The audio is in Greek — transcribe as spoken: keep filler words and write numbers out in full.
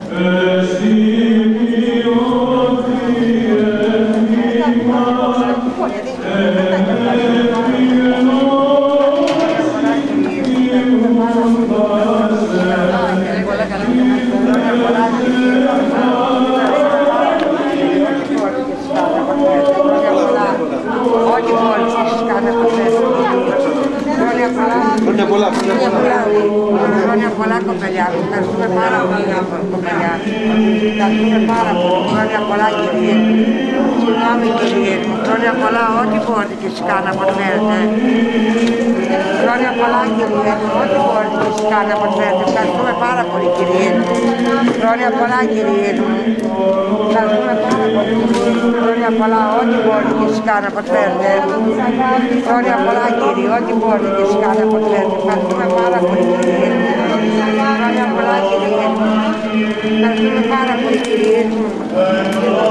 Χρόνια πολλά, χρόνια πολλά κοπελιά, ευχαριστούμε πάρα πολύ κοπελιά. Ευχαριστούμε πάρα πολύ, χρόνια πολλά κύριε. Συγγνώμη κύριε, χρόνια πολλά ό,τι μπορείτε και εσείς κάνετε από φέρετε. Χρόνια πολλά κύριε, ό,τι μπορείτε και εσείς κάνετε από φέρετε. Ευχαριστούμε πάρα πολύ κύριε. Χρόνια πολλά κύριε. Ευχαριστούμε πάρα πολύ κύριε. Χρόνια πολλά ό,τι μπορείτε και εσείς κάνετε από φέρετε. Χρόνια πολλά κύριε, ό,τι μπορείτε και εσείς κάνετε από φέρετε. Ευχαριστούμε πάρα πολύ κύριε. Χρόνια πολλά κύριε. Ευχαριστούμε πάρα πολύ κύριε.